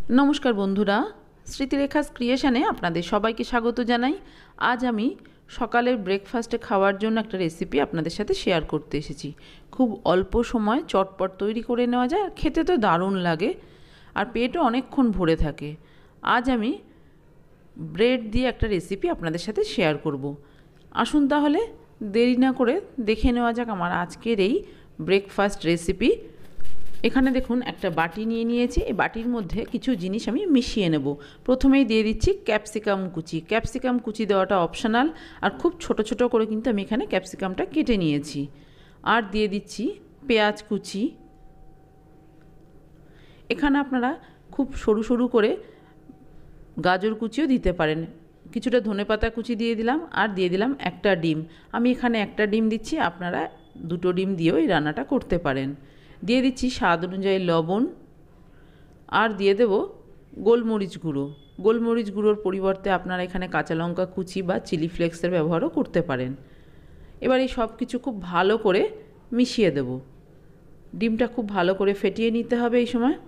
नमस्कार बंधुरा स्मृतिरेखास क्रिएशने आपनादेर सबाइके स्वागत जानाई। आज आमी सकालेर ब्रेकफास्टे खाওয়ার জন্য একটা রেসিপি আপনাদের সাথে শেয়ার করতে এসেছি। খুব অল্প সময় চটপট তৈরি করে নেওয়া যায়, খেতে তো দারুণ লাগে আর পেটও অনেকক্ষণ ভরে থাকে। আজ আমি ব্রেড দিয়ে একটা রেসিপি আপনাদের সাথে শেয়ার করব। আসুন তাহলে দেরি না করে দেখে নেওয়া যাক আমার আজকের এই ব্রেকফাস্ট রেসিপি। এখানে দেখুন একটা বাটি নিয়ে নিয়েছি। এই বাটির মধ্যে কিছু জিনিস আমি মিশিয়ে নেব। প্রথমেই দিয়ে দিচ্ছি ক্যাপসিকাম কুচি। ক্যাপসিকাম কুচি দেওয়াটা অপশনাল, আর খুব ছোট ছোট করে কিন্তু আমি এখানে ক্যাপসিকামটা কেটে নিয়েছি। আর দিয়ে দিচ্ছি পেঁয়াজ কুচি। এখানে আপনারা খুব সরু সরু করে গাজর কুচিও দিতে পারেন। কিছুটা ধনেপাতা কুচি দিয়ে দিলাম, আর দিয়ে দিলাম একটা ডিম। আমি এখানে একটা ডিম দিচ্ছি, আপনারা দুটো ডিম দিয়েও এই রান্নাটা করতে পারেন। দিয়ে দিচ্ছি স্বাদ অনুযায়ী লবণ, আর দিয়ে দেব গোলমরিচ গুঁড়ো। গোলমরিচ গুঁড়োর পরিবর্তে আপনারা এখানে কাঁচা লঙ্কা কুচি বা চিলি ফ্লেক্সের ব্যবহারও করতে পারেন। এবার এই সব কিছু খুব ভালো করে মিশিয়ে দেব। ডিমটা খুব ভালো করে ফেটিয়ে নিতে হবে এই সময়।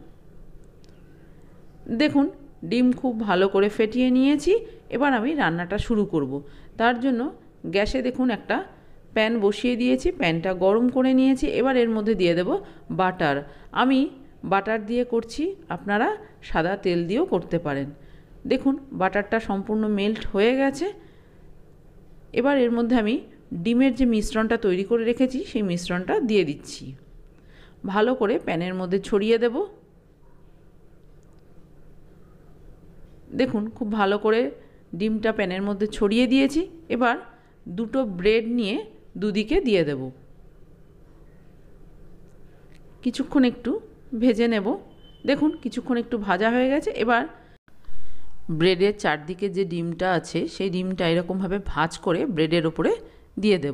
দেখুন ডিম খুব ভালো করে ফেটিয়ে নিয়েছি। এবার আমি রান্নাটা শুরু করব। তার জন্য গ্যাসে দেখুন একটা প্যান বসিয়ে দিয়েছি, প্যানটা গরম করে নিয়েছি। এবার এর মধ্যে দিয়ে দেব বাটার। আমি বাটার দিয়ে করছি, আপনারা সাদা তেল দিয়েও করতে পারেন। দেখুন বাটারটা সম্পূর্ণ মেল্ট হয়ে গেছে। এবার এর মধ্যে আমি ডিমের যে মিশ্রণটা তৈরি করে রেখেছি সেই মিশ্রণটা দিয়ে দিচ্ছি। ভালো করে প্যানের মধ্যে ছড়িয়ে দেব। দেখুন খুব ভালো করে ডিমটা প্যানের মধ্যে ছড়িয়ে দিয়েছি। এবার দুটো ব্রেড নিয়ে দুদিকে দিয়ে দেব। কিছুক্ষণ একটু ভেজে নেব। দেখুন কিছুক্ষণ একটু ভাজা হয়ে গেছে। এবার ব্রেডের চারদিকে যে ডিমটা আছে সেই ডিমটা এরকমভাবে ভাঁজ করে ব্রেডের ওপরে দিয়ে দেব।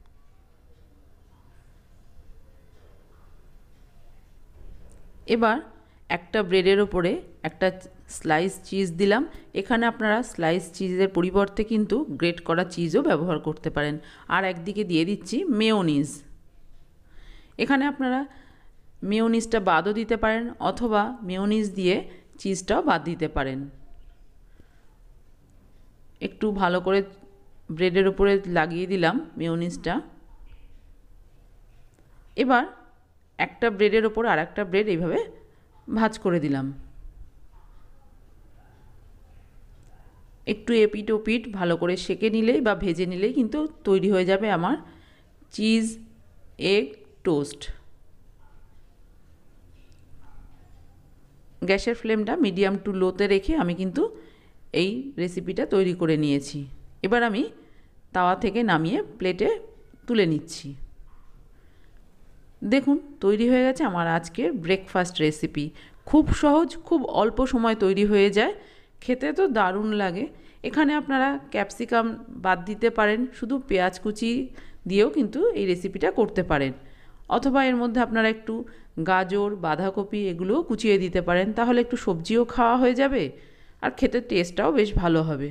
এবার একটা ব্রেডের ওপরে একটা স্লাইস চিজ দিলাম। এখানে আপনারা স্লাইস চিজের পরিবর্তে কিন্তু গ্রেট করা চিজও ব্যবহার করতে পারেন। আর একদিকে দিয়ে দিচ্ছি মেয়োনিজ। এখানে আপনারা মেয়োনিজটা বাদও দিতে পারেন, অথবা মেয়োনিজ দিয়ে চিজটাও বাদ দিতে পারেন। একটু ভালো করে ব্রেডের ওপরে লাগিয়ে দিলাম মেয়োনিজটা। এবার একটা ব্রেডের ওপর আর একটা ব্রেড এইভাবে ভাঁজ করে দিলাম। একটু এপিট ওপিট ভালো করে সেঁকে নিলেই বা ভেজে নিলেই কিন্তু তৈরি হয়ে যাবে আমার চিজ এগ টোস্ট। গ্যাসের ফ্লেমটা মিডিয়াম টু লোতে রেখে আমি কিন্তু এই রেসিপিটা তৈরি করে নিয়েছি। এবার আমি তাওয়া থেকে নামিয়ে প্লেটে তুলে নিচ্ছি। দেখুন তৈরি হয়ে গেছে আমার আজকের ব্রেকফাস্ট রেসিপি। খুব সহজ, খুব অল্প সময় তৈরি হয়ে যায়, খেতে তো দারুণ লাগে। এখানে আপনারা ক্যাপসিকাম বাদ দিতে পারেন, শুধু পেঁয়াজ কুচি দিয়েও কিন্তু এই রেসিপিটা করতে পারেন। অথবা এর মধ্যে আপনারা একটু গাজর, বাঁধাকপি এগুলোও কুচিয়ে দিতে পারেন, তাহলে একটু সবজিও খাওয়া হয়ে যাবে আর খেতে টেস্টটাও বেশ ভালো হবে।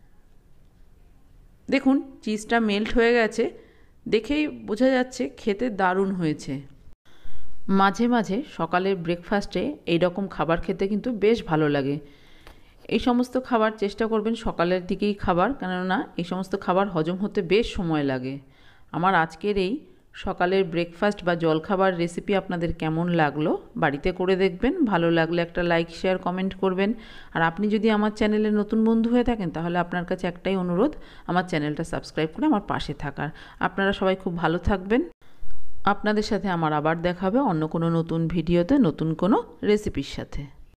দেখুন চিজটা মেল্ট হয়ে গেছে, দেখেই বোঝা যাচ্ছে খেতে দারুণ হয়েছে। মাঝে মাঝে সকালের ব্রেকফাস্টে এই রকম খাবার খেতে কিন্তু বেশ ভালো লাগে। এই সমস্ত খাবার চেষ্টা করবেন সকালের দিকেই খাবার, কেননা এই সমস্ত খাবার হজম হতে বেশ সময় লাগে। আমার আজকের এই সকালের ব্রেকফাস্ট বা জলখাবার রেসিপি আপনাদের কেমন লাগলো বাড়িতে করে দেখবেন। ভালো লাগলে একটা লাইক শেয়ার কমেন্ট করবেন। আর আপনি যদি আমার চ্যানেলে নতুন বন্ধু হয়ে থাকেন তাহলে আপনার কাছে একটাই অনুরোধ, আমার চ্যানেলটা সাবস্ক্রাইব করে আমার পাশে থাকার। আপনারা সবাই খুব ভালো থাকবেন। আপনাদের সাথে আমার আবার দেখা হবে অন্য কোনো নতুন ভিডিওতে নতুন কোনো রেসিপির সাথে।